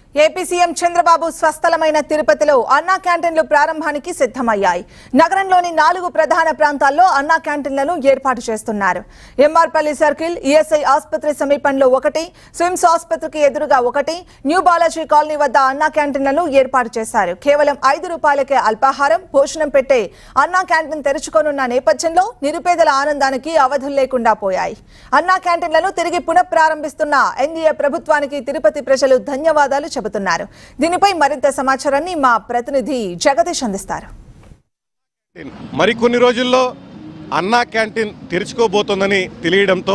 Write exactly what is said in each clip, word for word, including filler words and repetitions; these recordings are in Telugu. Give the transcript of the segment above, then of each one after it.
ఏపీ సీఎం చంద్రబాబు స్వస్థలమైన తిరుపతిలో అన్నా క్యాంటీన్లు ప్రారంభానికి సిద్ధమయ్యాయి. నగరంలోని నాలుగు ప్రధాన ప్రాంతాల్లో అన్నా క్యాంటీన్లను ఏర్పాటు చేస్తున్నారు. ఎంఆర్పల్లి సర్కిల్, ఈఎస్ఐ ఆసుపత్రి సమీపంలో ఒకటి, స్విమ్స్ ఆసుపత్రికి ఎదురుగా ఒకటి, న్యూ బాలాజీ కాలనీ వద్ద అన్నా క్యాంటీన్లను ఏర్పాటు చేశారు. కేవలం ఐదు రూపాయలకే అల్పాహారం, భోజనం పెట్టే అన్నా క్యాంటీన్ తెరుచుకోనున్న నేపథ్యంలో నిరుపేదల ఆనందానికి అవధులు లేకుండా పోయాయి. అన్నా క్యాంటీన్లను తిరిగి పునఃప్రారంభిస్తున్న ఎన్డీఏ ప్రభుత్వానికి తిరుపతి ప్రజలు ధన్యవాదాలు చెబుతున్నారు. దీనిపై మరింత సమాచారాన్ని మా ప్రతినిధి జగదీష్ అందిస్తారు. మరికొన్ని రోజుల్లో అన్నా క్యాంటీన్ తెరుచుకోబోతోందని తెలియడంతో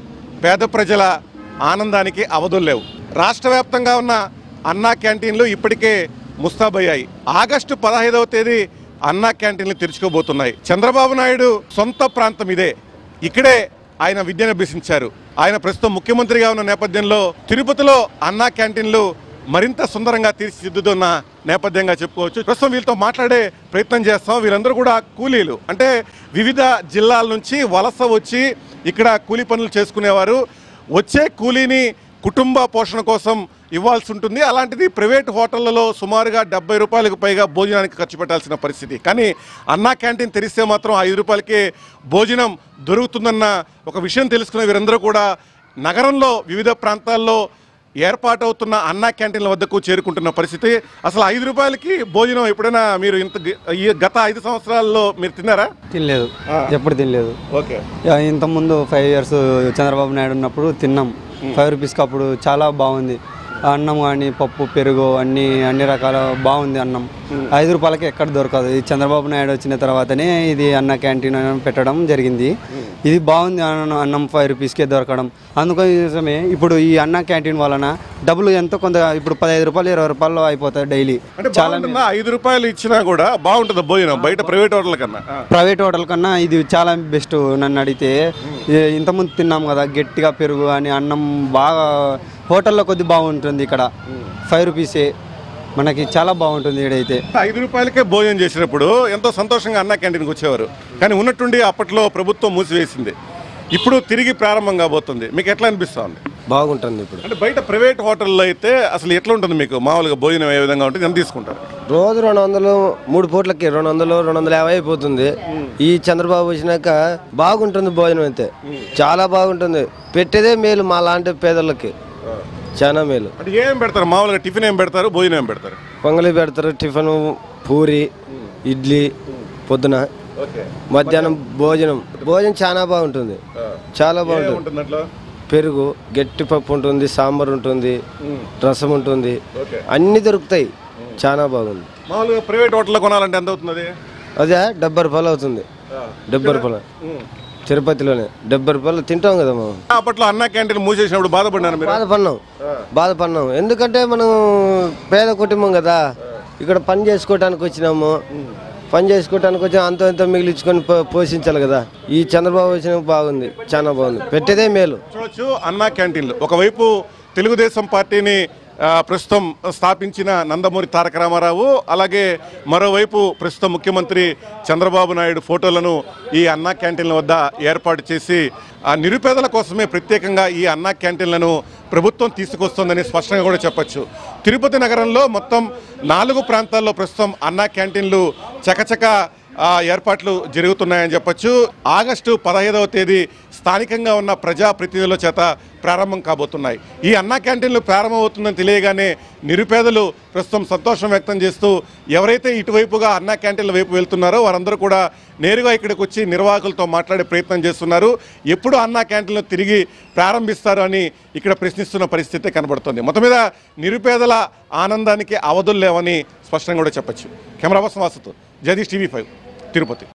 పేద ప్రజల ఆనందానికి అవధులు లేవు. రాష్ట్ర వ్యాప్తంగా ఉన్న అన్నా క్యాంటీన్లు ఇప్పటికే ముస్తాబయ్యాయి. ఆగస్టు పదహైదవ తేదీ అన్నా క్యాంటీన్లు తెరుచుకోబోతున్నాయి. చంద్రబాబు నాయుడు సొంత ప్రాంతం ఇదే. ఇక్కడే ఆయన విద్యను అభ్యసించారు. ఆయన ప్రస్తుతం ముఖ్యమంత్రిగా ఉన్న నేపథ్యంలో తిరుపతిలో అన్నా క్యాంటీన్లు మరింత సుందరంగా తీర్చిదిద్దుతున్న నేపథ్యంగా చెప్పుకోవచ్చు. ప్రస్తుతం వీళ్ళతో మాట్లాడే ప్రయత్నం చేస్తాం. వీరందరూ కూడా కూలీలు, అంటే వివిధ జిల్లాల నుంచి వలస వచ్చి ఇక్కడ కూలీ పనులు చేసుకునేవారు. వచ్చే కూలీని కుటుంబ పోషణ కోసం ఇవ్వాల్సి ఉంటుంది. అలాంటిది ప్రైవేట్ హోటళ్లలో సుమారుగా డెబ్బై రూపాయలకు పైగా భోజనానికి ఖర్చు పెట్టాల్సిన పరిస్థితి. కానీ అన్నా క్యాంటీన్ తెరిస్తే మాత్రం ఐదు రూపాయలకే భోజనం దొరుకుతుందన్న ఒక విషయం తెలుసుకున్న వీరందరూ కూడా నగరంలో వివిధ ప్రాంతాల్లో ఏర్పాటవుతున్న అన్నా క్యాంటీన్ల వద్దకు చేరుకుంటున్న పరిస్థితి. అసలు ఐదు రూపాయలకి భోజనం ఎప్పుడైనా మీరు ఇంత గత ఐదు సంవత్సరాల్లో మీరు తిన్నారా? తినలేదు, ఎప్పుడు తినలేదు. ఓకే, ఇంతకుముందు ఫైవ్ ఇయర్స్ చంద్రబాబు నాయుడు ఉన్నప్పుడు తిన్నాం. ఫైవ్ రూపీస్కి అప్పుడు చాలా బాగుంది అన్నం, కానీ పప్పు, పెరుగు అన్ని అన్ని రకాల బాగుంది అన్నం. ఐదు రూపాయలకి ఎక్కడ దొరకదు. ఈ చంద్రబాబు నాయుడు వచ్చిన తర్వాతనే ఇది అన్న క్యాంటీన్ పెట్టడం జరిగింది. ఇది బాగుంది అన్నం ఫైవ్ రూపీస్కే దొరకడం. అందుకోసమే ఇప్పుడు ఈ అన్న క్యాంటీన్ వలన డబ్బులు ఎంతో కొంత ఇప్పుడు పదహైదు రూపాయలు ఇరవై రూపాయలు అయిపోతాయి డైలీ. చాలా ఐదు రూపాయలు ఇచ్చినా కూడా బాగుంటుంది భోజనం బయట ప్రైవేట్ హోటల్ కన్నా. ప్రైవేట్ హోటల్ కన్నా ఇది చాలా బెస్ట్ నన్ను అడిగితే. ఇంతకుముందు తిన్నాం కదా గట్టిగా పెరుగు అని అన్నం బాగా హోటల్లో కొద్ది బాగుంటుంది. ఇక్కడ ఫైవ్ రూపీసే మనకి చాలా బాగుంటుంది. ఇక్కడైతే ఐదు రూపాయలకే భోజనం చేసినప్పుడు ఎంతో సంతోషంగా అన్నా క్యాంటీన్కి వచ్చేవారు. కానీ ఉన్నట్టుండి అప్పట్లో ప్రభుత్వం మూసివేసింది. ఇప్పుడు తిరిగి ప్రారంభం కాబోతుంది. మీకు ఎట్లా అనిపిస్తుంది? బాగుంటుంది. ఇప్పుడు అంటే బయట ప్రైవేట్ హోటల్లో అయితే అసలు ఎట్లా ఉంటుంది మీకు? మామూలుగా భోజనం ఏ విధంగా ఉంటుంది? ఎంత తీసుకుంటారు? రోజు రెండు వందలు మూడు పూట్లకి రెండు వందలు రెండు వందల యాభై అయిపోతుంది. ఈ చంద్రబాబు వచ్చినాక బాగుంటుంది భోజనం అయితే, చాలా బాగుంటుంది. పెట్టేదే మేలు మా లాంటి పేదలకి, చాలా మేలు. అంటే ఏం పెడతారు మామూలుగా? టిఫిన్ ఏం పెడతారు, భోజనం ఏం పెడతారు? పొంగలి పెడతారు, టిఫిన్, పూరి, ఇడ్లీ పొద్దున, మధ్యాహ్నం భోజనం. భోజనం చాలా బాగుంటుంది, చాలా బాగుంటుంది. పెరుగు, గట్టి పప్పు ఉంటుంది, సాంబార్ ఉంటుంది, రసం ఉంటుంది, అన్నీ దొరుకుతాయి. చాలా బాగుంది. మామూలుగా ప్రైవేట్ హోటల్లో కొనాలంటే ఎంత అవుతుంది? అదే డెబ్బై రూపాయలు అవుతుంది. డెబ్బై రూపాయలు తిరుపతిలోనే డెబ్బై రూపాయలు తింటాం కదా మనం. అప్పట్లో అన్నా క్యాంటీన్ మూసేసినప్పుడు బాధపడ్డాను. బాధపడినాం బాధపడినాం ఎందుకంటే మనం పేద కుటుంబం కదా. ఇక్కడ పని చేసుకోవటానికి వచ్చినాము. పని చేసుకోవటానికి వచ్చి అంత ఎంతో మిగిలించుకొని పోషించాలి కదా. ఈ చంద్రబాబు వచ్చిన బాగుంది, చాలా బాగుంది. పెట్టేదే మేలు. చూడొచ్చు అన్నా క్యాంటీన్లు. ఒకవైపు తెలుగుదేశం పార్టీని ప్రస్తుతం స్థాపించిన నందమూరి తారక రామారావు, అలాగే మరోవైపు ప్రస్తుతం ముఖ్యమంత్రి చంద్రబాబు నాయుడు ఫోటోలను ఈ అన్నా క్యాంటీన్ల వద్ద ఏర్పాటు చేసి ఆ నిరుపేదల కోసమే ప్రత్యేకంగా ఈ అన్నా క్యాంటీన్లను ప్రభుత్వం తీసుకొస్తుందని స్పష్టంగా కూడా చెప్పచ్చు. తిరుపతి నగరంలో మొత్తం నాలుగు ప్రాంతాల్లో ప్రస్తుతం అన్నా క్యాంటీన్లు చకచక ఏర్పాట్లు జరుగుతున్నాయని చెప్పచ్చు. ఆగస్టు పదహైదవ తేదీ స్థానికంగా ఉన్న ప్రజాప్రతినిధుల చేత ప్రారంభం కాబోతున్నాయి. ఈ అన్నా క్యాంటీన్లు ప్రారంభమవుతుందని తెలియగానే నిరుపేదలు ప్రస్తుతం సంతోషం వ్యక్తం చేస్తూ ఎవరైతే ఇటువైపుగా అన్నా క్యాంటీన్ల వైపు వెళ్తున్నారో వారందరూ కూడా నేరుగా ఇక్కడికి వచ్చి నిర్వాహకులతో మాట్లాడే ప్రయత్నం చేస్తున్నారు. ఎప్పుడు అన్నా క్యాంటీన్లు తిరిగి ప్రారంభిస్తారు అని ఇక్కడ ప్రశ్నిస్తున్న పరిస్థితి కనబడుతుంది. మొత్తం మీద నిరుపేదల ఆనందానికి అవధులు లేవని స్పష్టంగా కూడా చెప్పచ్చు. కెమెరా పర్సన్ వాసుతో జగదీష్, టీవీ ఫైవ్, తిరుపతి.